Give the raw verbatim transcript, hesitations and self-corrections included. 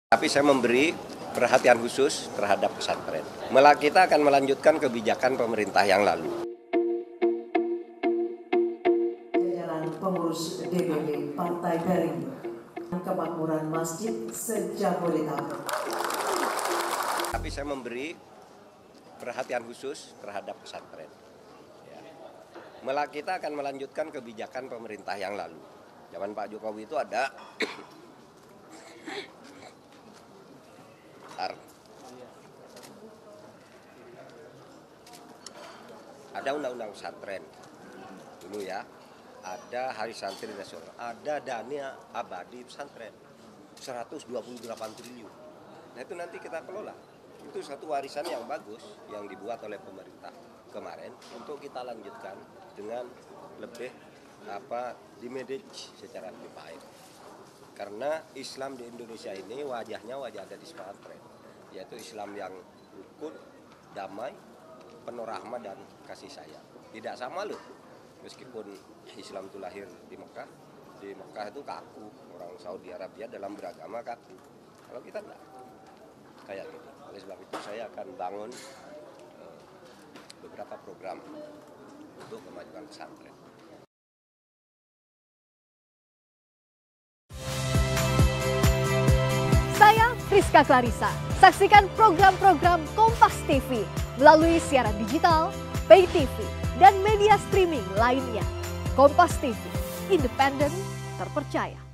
Tapi saya memberi perhatian khusus terhadap pesantren. Malah kita akan melanjutkan kebijakan pemerintah yang lalu. Jajaran pengurus D P D Partai Perindo, Kemakmuran Masjid se-Jabodetabek. Tapi saya memberi perhatian khusus terhadap pesantren. Ya. Malah kita akan melanjutkan kebijakan pemerintah yang lalu. Zaman Pak Jokowi itu ada ada undang-undang pesantren dulu ya, ada hari santri nasional, ada dana abadi pesantren seratus dua puluh delapan triliun. Nah itu nanti kita kelola. Itu satu warisan yang bagus yang dibuat oleh pemerintah kemarin untuk kita lanjutkan dengan lebih apa dimanage secara lebih baik. Karena Islam di Indonesia ini wajahnya wajah ada di pesantren, yaitu Islam yang rukun, damai, penuh rahmat dan kasih sayang. Tidak sama loh, meskipun Islam itu lahir di Mekah, di Mekah itu kaku, orang Saudi Arabia dalam beragama kaku. Kalau kita enggak, kayak gitu. Oleh sebab itu saya akan bangun uh, beberapa program untuk kemajuan pesantren. Saya Rizka Clarissa. Saksikan program-program Kompas T V melalui siaran digital, pay T V, dan media streaming lainnya. Kompas T V, independen, terpercaya.